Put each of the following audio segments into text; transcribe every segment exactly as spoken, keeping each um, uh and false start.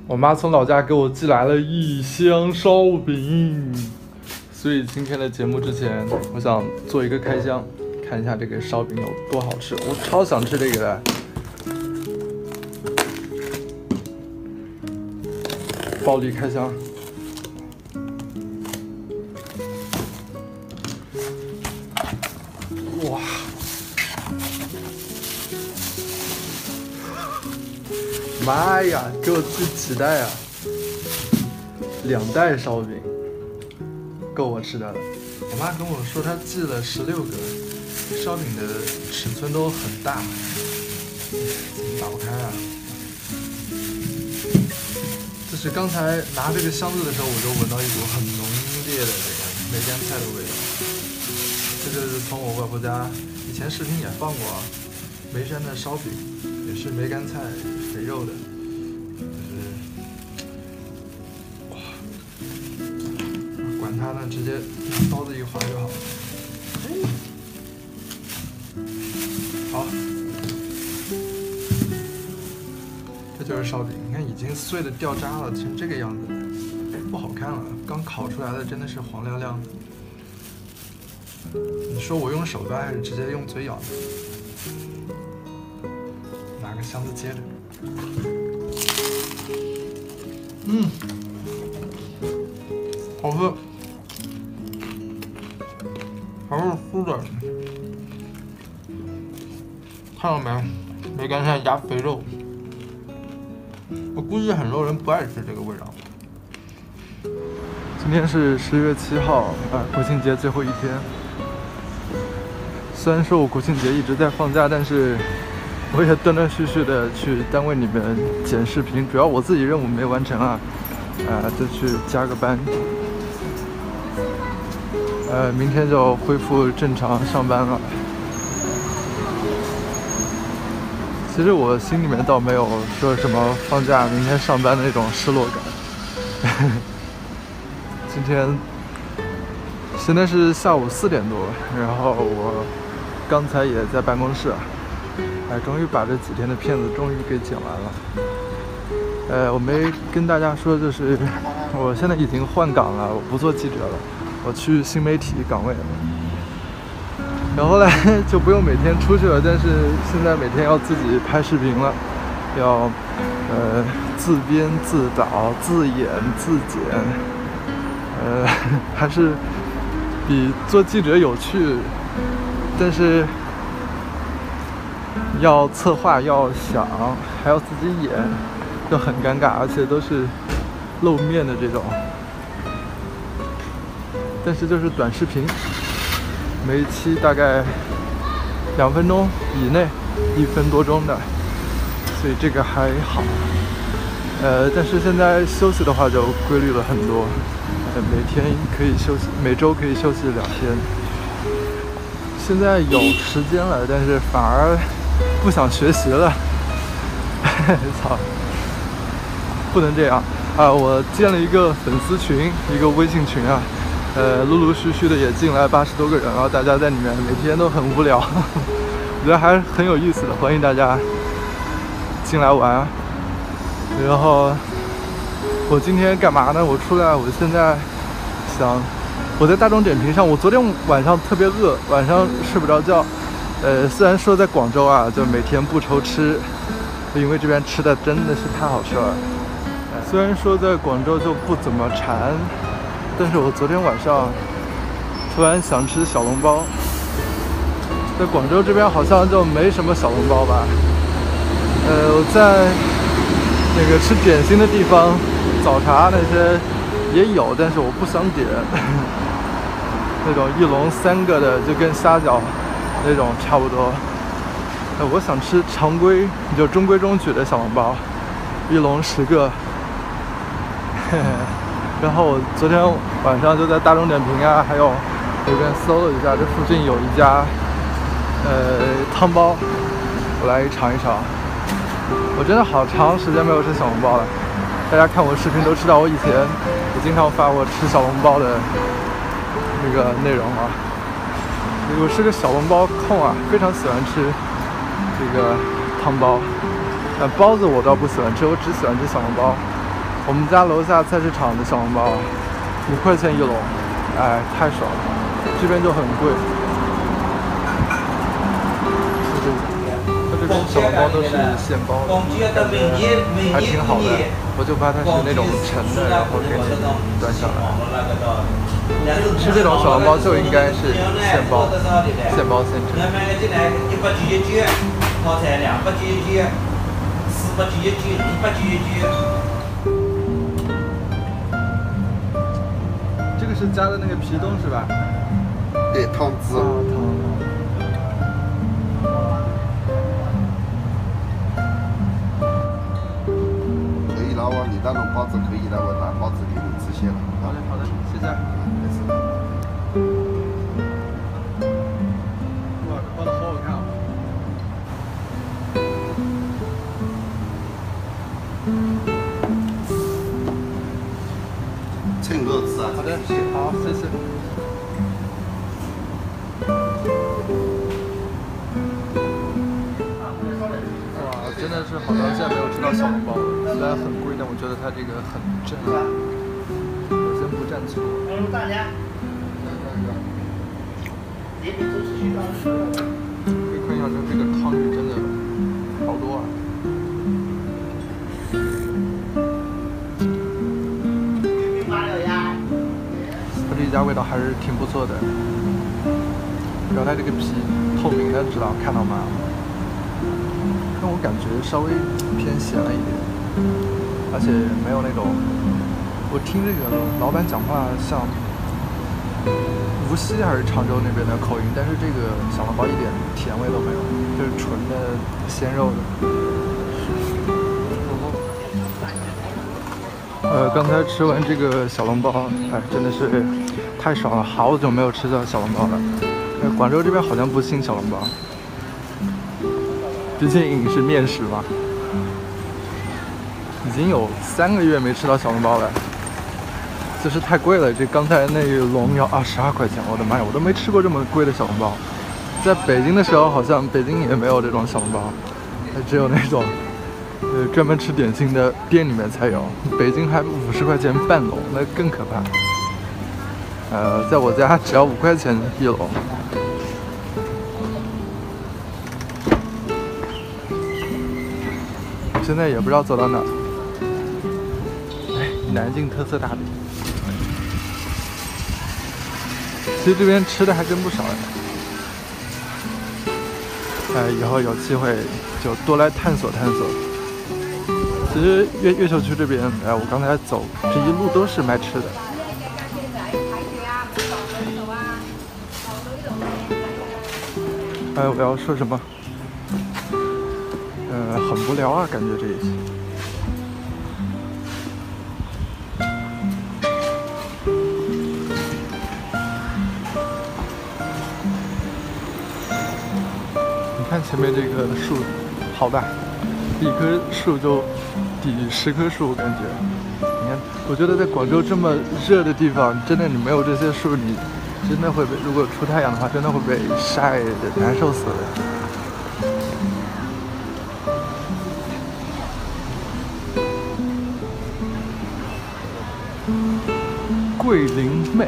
我妈从老家给我寄来了一箱烧饼，所以今天的节目之前，我想做一个开箱，看一下这个烧饼有多好吃。我超想吃这个的。暴力开箱。哇！妈呀，给我寄几袋啊？两袋烧饼，够我吃的了。我妈跟我说她寄了十六个，烧饼的尺寸都很大，怎么打不开啊？就是刚才拿这个箱子的时候，我就闻到一股很浓烈的这个梅干菜的味道。这就是从我外婆家以前视频也放过啊，眉山的烧饼也是梅干菜肥肉的，就是哇，管它呢，直接拿刀子一划就好了。好，这就是烧饼，你看已经碎的掉渣了，成这个样子了，不好看了。刚烤出来的真的是黄亮亮的。你说我用手掰还是直接用嘴咬呢？拿个箱子接着。嗯，好吃，还是酥的。看到没？梅干菜加肥肉。我估计很多人不爱吃这个味道。今天是十月七号，啊，国庆节最后一天。虽然说我国庆节一直在放假，但是我也断断续续的去单位里面剪视频，主要我自己任务没完成啊，啊，就去加个班。呃，明天就恢复正常上班了。其实我心里面倒没有说什么放假明天上班的那种失落感。今天现在是下午四点多，然后我刚才也在办公室，哎，终于把这几天的片子终于给剪完了。呃，我没跟大家说，就是我现在已经换岗了，我不做记者了，我去新媒体岗位了。然后呢，就不用每天出去了，但是现在每天要自己拍视频了，要呃自编自导自演自剪，呃还是比做记者有趣，但是要策划要想还要自己演，就很尴尬，而且都是露面的这种，但是就是短视频。每一期大概两分钟以内，一分多钟的，所以这个还好。呃，但是现在休息的话就规律了很多，呃，每天可以休息，每周可以休息两天。现在有时间了，但是反而不想学习了。操，不能这样啊！我建了一个粉丝群，一个微信群啊。呃，陆陆续续的也进来八十多个人，然后大家在里面每天都很无聊，我觉得还是很有意思的，欢迎大家进来玩。然后我今天干嘛呢？我出来，我现在想，我在大众点评上，我昨天晚上特别饿，晚上睡不着觉。呃，虽然说在广州啊，就每天不愁吃，因为这边吃的真的是太好吃了。呃、虽然说在广州就不怎么馋。但是我昨天晚上突然想吃小笼包，在广州这边好像就没什么小笼包吧。呃，我在那个吃点心的地方，早茶那些也有，但是我不想点那种一笼三个的，就跟虾饺那种差不多。呃，我想吃常规，就中规中矩的小笼包，一笼十个。嘿嘿。然后我昨天晚上就在大众点评啊，还有随便搜了一下，这附近有一家呃汤包，我来尝一尝。我真的好长时间没有吃小笼包了，大家看我视频都知道，我以前也经常发我吃小笼包的那个内容啊。我是个小笼包控啊，非常喜欢吃这个汤包。但包子我倒不喜欢吃，我只喜欢吃小笼包。 我们家楼下菜市场的小笼包，五块钱一笼，哎，太爽了。这边就很贵。就是它这种小笼包都是现包的，感觉还挺好的。我就怕它是那种沉的，然后给你端上来。吃这种小笼包就应该是现包，现包现蒸。一百九十九，套餐两百九十九，四百九十九，一百九十九。这个是加的那个皮冻是吧？ 对，汤汁。啊，汤。可以了，我你那种包子可以了，我拿包子给你直接了。 好的，好的，谢谢。 没事。 哇，这包的好好看啊！ 趁热吃啊！ 好的，好，谢谢。哇，真的是好长时间没有吃到小笼包了。虽然很贵，但我觉得它这个很正啊。我先不蘸醋。可以看一下，这个汤汁真的好多啊。它这一家味道还是挺不错的。然后它这个皮透明的，知道看到吗？但我感觉稍微偏咸了一点，而且没有那种，我听这个老板讲话像无锡还是常州那边的口音，但是这个小笼包一点甜味都没有，就是纯的鲜肉的。呃，刚才吃完这个小笼包，哎，真的是太爽了，好久没有吃到小笼包了。呃，广州这边好像不兴小笼包，毕竟是面食嘛。已经有三个月没吃到小笼包了，就是太贵了。这刚才那一笼要二十二块钱，我的妈呀，我都没吃过这么贵的小笼包。在北京的时候，好像北京也没有这种小笼包，只有那种呃专门吃点心的店里面才有。北京还五十块钱半笼，那更可怕。呃，在我家只要五块钱一笼。现在也不知道走到哪儿。哎，南京特色大饼。其实这边吃的还真不少哎。哎，以后有机会就多来探索探索。其实越越秀区这边，哎，我刚才走这一路都是卖吃的。哎，我要说什么？呃，很无聊啊，感觉这一期。你看前面这个树，好大，一棵树就抵十棵树，我感觉。你看，我觉得在广州这么热的地方，真的你没有这些树，你真的会被，如果出太阳的话，真的会被晒得难受死的。桂林妹，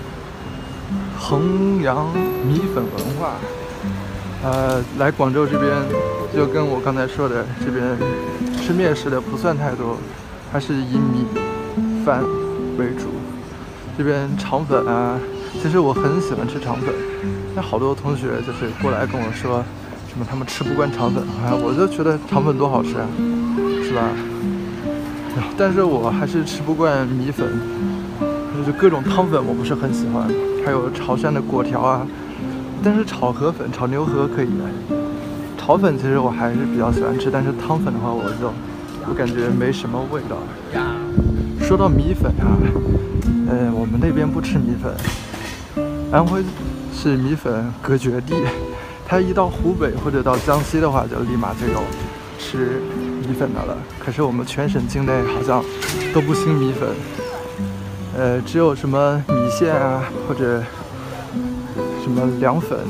衡阳米粉文化。呃，来广州这边，就跟我刚才说的，这边吃面食的不算太多，还是以米饭为主。这边肠粉啊，其实我很喜欢吃肠粉，但好多同学就是过来跟我说，什么他们吃不惯肠粉，啊，我就觉得肠粉多好吃啊，是吧？但是我还是吃不惯米粉。就是各种汤粉我不是很喜欢，还有潮汕的粿条啊，但是炒河粉、炒牛河可以。炒粉其实我还是比较喜欢吃，但是汤粉的话，我就我感觉没什么味道。说到米粉啊，呃，我们那边不吃米粉，安徽是米粉隔绝地，它一到湖北或者到江西的话，就立马就有吃米粉的了。可是我们全省境内好像都不兴米粉。呃，只有什么米线啊，或者什么凉粉，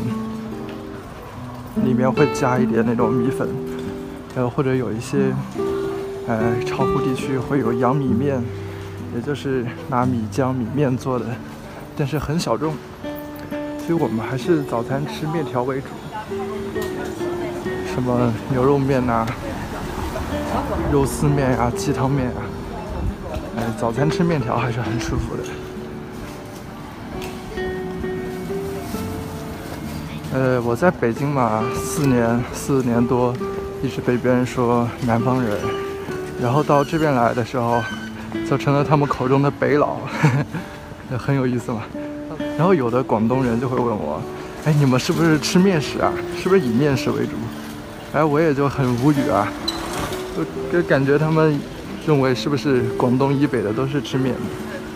里面会加一点那种米粉，呃，或者有一些呃，巢湖地区会有阳米面，也就是拿米浆、米面做的，但是很小众，所以我们还是早餐吃面条为主，什么牛肉面呐、肉丝面呀、鸡汤面呀，哎，早餐吃面条还是很舒服的。呃，我在北京嘛，四年四年多，一直被别人说南方人，然后到这边来的时候，就成了他们口中的北佬，呵呵，很有意思嘛。然后有的广东人就会问我，哎，你们是不是吃面食啊？是不是以面食为主？哎，我也就很无语啊，就就感觉他们认为是不是广东以北的都是吃面的。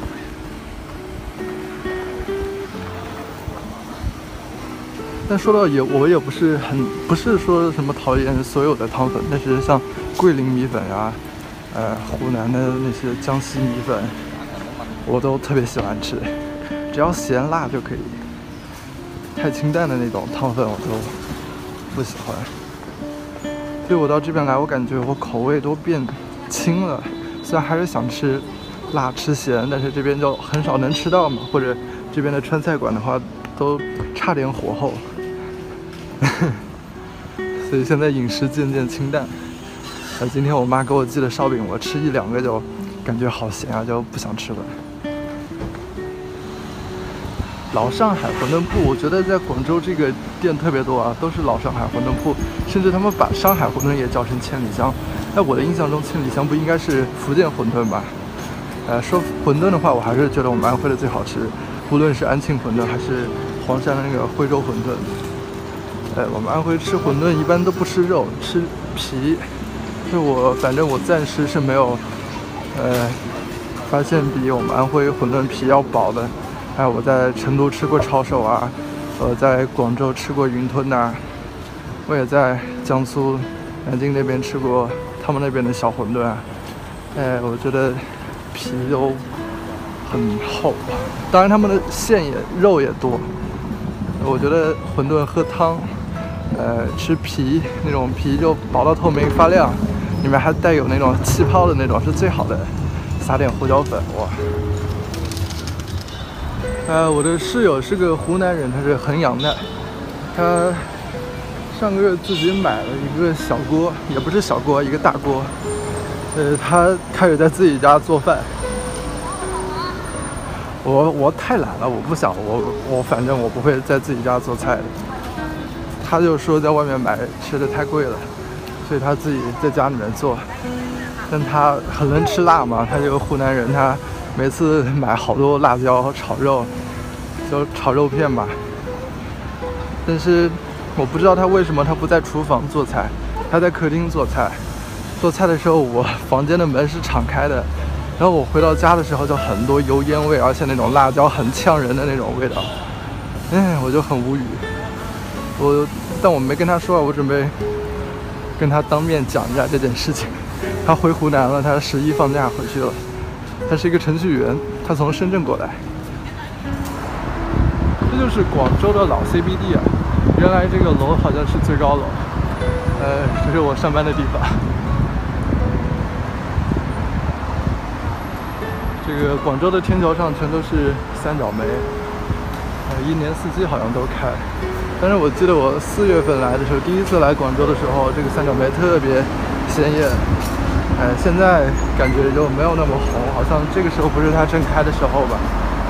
但说到也，我也不是很不是说什么讨厌所有的汤粉，但是像桂林米粉啊，呃，湖南的那些江西米粉，我都特别喜欢吃，只要咸辣就可以。太清淡的那种汤粉我都不喜欢。所以我到这边来，我感觉我口味都变轻了。虽然还是想吃辣吃咸，但是这边就很少能吃到嘛，或者这边的川菜馆的话，都差点火候。所以现在饮食渐渐清淡。呃，今天我妈给我寄的烧饼，我吃一两个就感觉好咸啊，就不想吃了。老上海馄饨铺，我觉得在广州这个店特别多啊，都是老上海馄饨铺，甚至他们把上海馄饨也叫成千里香。在我的印象中，千里香不应该是福建馄饨吧？呃，说馄饨的话，我还是觉得我们安徽的最好吃，无论是安庆馄饨还是黄山的那个徽州馄饨。呃，我们安徽吃馄饨一般都不吃肉，吃皮。就我反正我暂时是没有，呃，发现比我们安徽馄饨皮要薄的。还有我在成都吃过抄手啊，我在广州吃过云吞呐、啊，我也在江苏南京那边吃过他们那边的小馄饨啊。哎，我觉得皮都很厚，当然他们的馅也肉也多。我觉得馄饨喝汤，呃，吃皮那种皮就薄到透明发亮，里面还带有那种气泡的那种是最好的，撒点胡椒粉，哇！呃，我的室友是个湖南人，他是衡阳的，他上个月自己买了一个小锅，也不是小锅，一个大锅，呃，他开始在自己家做饭。我我太懒了，我不想，我我反正我不会在自己家做菜的。他就说在外面买吃的太贵了，所以他自己在家里面做。但他很能吃辣嘛，他这个湖南人，他每次买好多辣椒炒肉，就炒肉片吧。但是我不知道他为什么他不在厨房做菜，他在客厅做菜。做菜的时候，我房间的门是敞开的。然后我回到家的时候就很多油烟味，而且那种辣椒很呛人的那种味道，哎，我就很无语。我但我没跟他说，我准备跟他当面讲一下这件事情。他回湖南了，他十一放假回去了。他是一个程序员，他从深圳过来。这就是广州的老 C B D 啊，原来这个楼好像是最高楼，呃，这是我上班的地方。这个广州的天桥上全都是三角梅，呃，一年四季好像都开。但是我记得我四月份来的时候，第一次来广州的时候，这个三角梅特别鲜艳。呃，现在感觉就没有那么红，好像这个时候不是它正开的时候吧。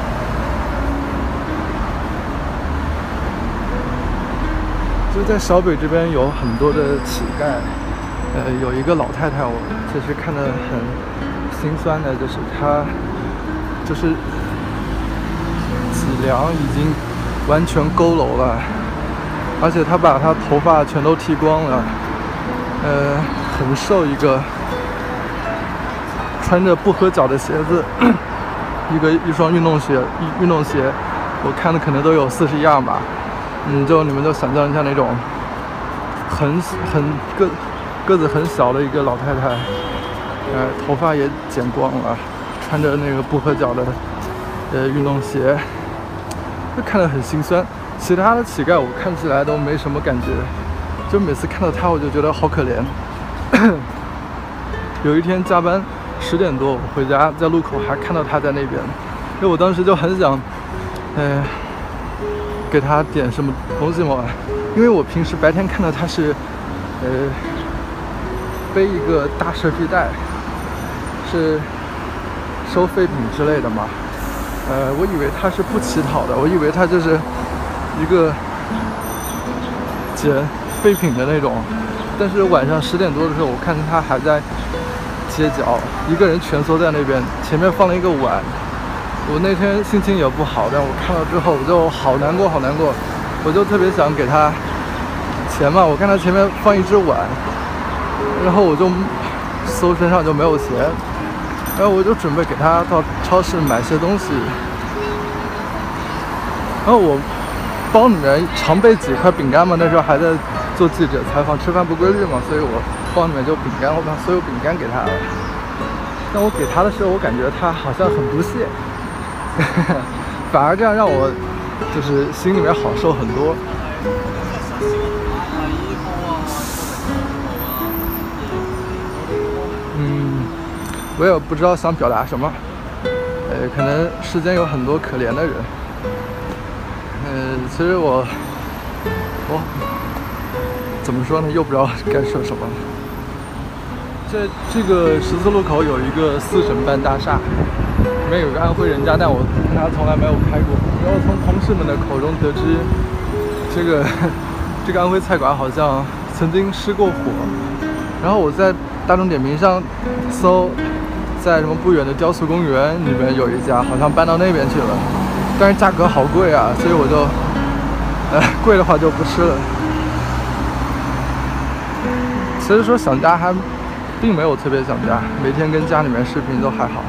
就在小北这边有很多的乞丐，呃，有一个老太太，我其实看得很心酸的，就是她，就是脊梁已经完全佝偻了，而且她把她头发全都剃光了，呃，很瘦一个，穿着不合脚的鞋子，一个一双运动鞋，运动鞋，我看的可能都有四十样吧。嗯，就你们就想象一下那种很很个个子很小的一个老太太，呃，头发也剪光了，穿着那个不合脚的呃运动鞋，就看得很心酸。其他的乞丐我看起来都没什么感觉，就每次看到他我就觉得好可怜。 有一天加班十点多，我回家在路口还看到他在那边，因为我当时就很想，呃，给他点什么东西嘛，因为我平时白天看到他是，呃，背一个大蛇皮袋，是收废品之类的嘛，呃，我以为他是不乞讨的，我以为他就是一个捡废品的那种，但是晚上十点多的时候，我看见他还在街角，一个人蜷缩在那边，前面放了一个碗。我那天心情也不好，但我看到之后我就好难过，好难过，我就特别想给他钱嘛。我看他前面放一只碗，然后我就搜身上就没有钱，然后我就准备给他到超市买些东西，然后我包里面常备几块饼干嘛，那时候还在做记者采访，吃饭不规律嘛，所以我包里面就饼干，我把所有饼干给他了。但我给他的时候，我感觉他好像很不屑，反而这样让我就是心里面好受很多。嗯，我也不知道想表达什么，呃，可能世间有很多可怜的人。呃，其实我我怎么说呢，又不知道该说什么。在这个十字路口有一个四省办大厦，里面有一个安徽人家，但我跟他从来没有拍过。然后从同事们的口中得知，这个这个安徽菜馆好像曾经失过火。然后我在大众点评上搜，在什么不远的雕塑公园里面有一家，好像搬到那边去了，但是价格好贵啊，所以我就，呃，贵的话就不吃了。其实说想家还并没有特别想家，每天跟家里面视频都还好。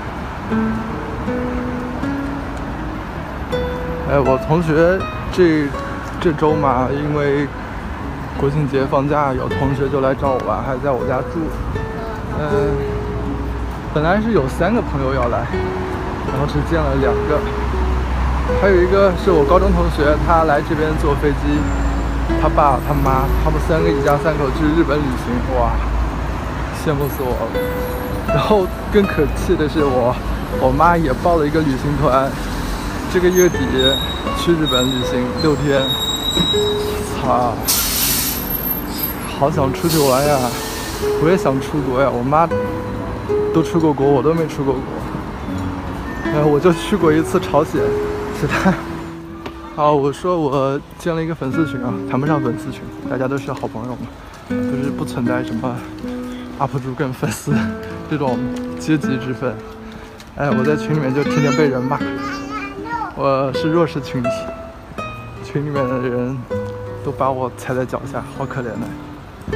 哎，我同学这这周嘛，因为国庆节放假，有同学就来找我玩，还在我家住。嗯、呃，本来是有三个朋友要来，然后只见了两个，还有一个是我高中同学，他来这边坐飞机，他爸他妈他们三个一家三口去日本旅行，哇，羡慕死我了。然后更可气的是我我妈也报了一个旅行团，这个月底去日本旅行六天，操，好想出去玩呀！我也想出国呀，我妈都出过国，我都没出过国。哎，我就去过一次朝鲜，其他。好，我说我建了一个粉丝群啊，谈不上粉丝群，大家都是好朋友嘛，就是不存在什么 U P 主跟粉丝这种阶级之分。哎，我在群里面就天天被人骂，我是弱势群体，群里面的人都把我踩在脚下，好可怜的。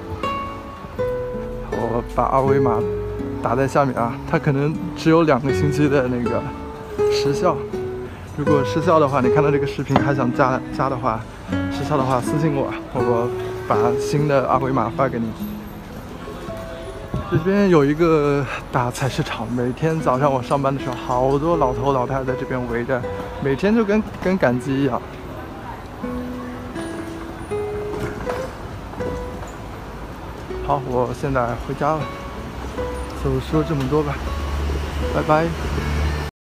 我把二维码打在下面啊，它可能只有两个星期的那个时效。如果失效的话，你看到这个视频还想加加的话，失效的话私信我，我把新的二维码发给你。这边有一个大菜市场，每天早上我上班的时候，好多老头老太太在这边围着，每天就跟跟赶集一样。好，我现在回家了，就说这么多吧，拜拜。